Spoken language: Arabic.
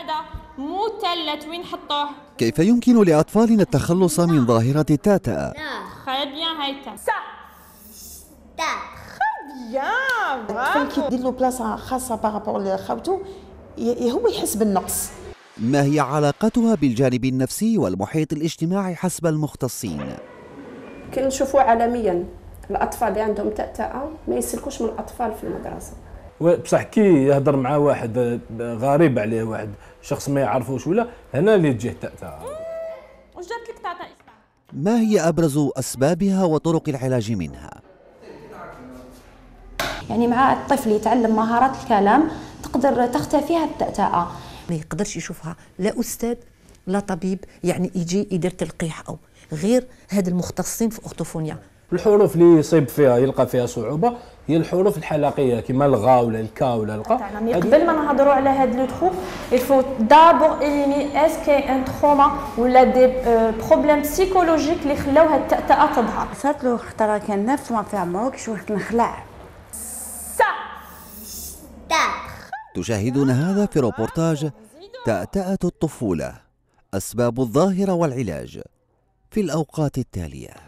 هذا مثلث وين نحطوه؟ كيف يمكن لأطفالنا التخلص من ظاهرة التأتأة؟ خي بيان هيتا الطفل كي دير له بلاصه خاصه بارابور لخاوته هو يحس بالنقص. ما هي علاقتها بالجانب النفسي والمحيط الاجتماعي حسب المختصين؟ كي نشوفوا عالميا الاطفال اللي عندهم تأتأة ما يسلكوش من الاطفال في المدرسه. بصح كي يهضر مع واحد غريب عليه، واحد شخص ما يعرفوش ولا هنا اللي تجيه التأتأة. واش جات لك تاتا؟ ما هي أبرز أسبابها وطرق العلاج منها؟ يعني مع الطفل يتعلم مهارات الكلام تقدر تختفي هذه التأتأة. ما يقدرش يشوفها لا أستاذ لا طبيب يعني يجي يدير تلقيح أو غير هاد المختصين في أورتوفونيا. الحروف اللي يصيب فيها يلقى فيها صعوبة هي الحروف الحلقية كيما الغا ولا الكا ولا القا. قبل ما نهضروا على هاد لو تخو الفو دابور إليمي اسكي ان تروما ولا دي بروبليم بسيكولوجيك اللي خلاو هاد التأتأة تظهر. صارت له خطره كان 9 موا في عمره كي شوفت نخلع. تشاهدون هذا في روبورتاج تأتأة الطفولة، أسباب الظاهرة والعلاج في الأوقات التالية.